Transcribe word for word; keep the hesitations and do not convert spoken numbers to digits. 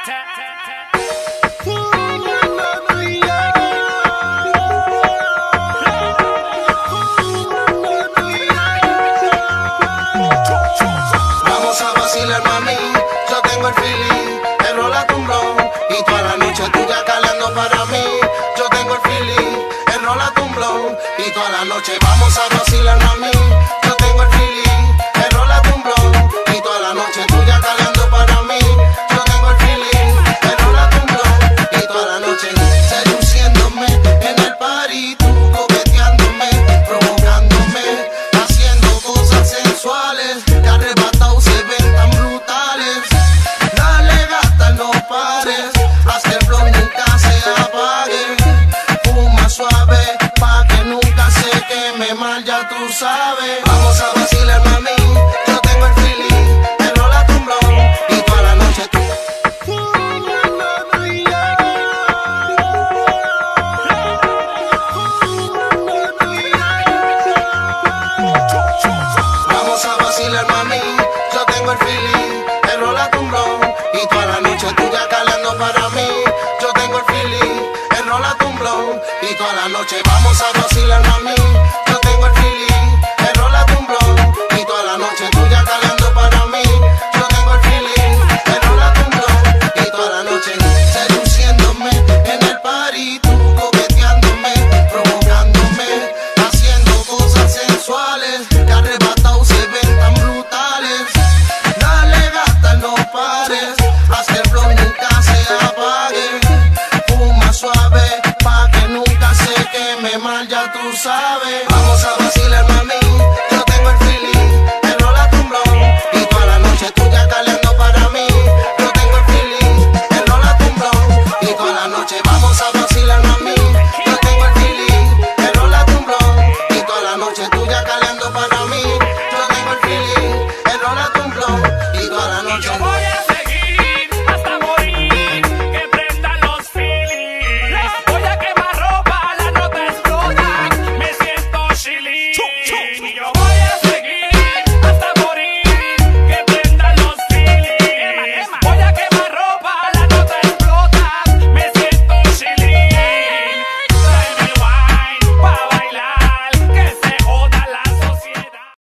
Vamos a vacilar, mami, yo tengo el feeling, enrólate un blon y toda la noche tú ya calando para mí. Yo tengo el feeling, enrólate un blon y toda la noche vamos a vacilar, mami, yo tengo el feeling.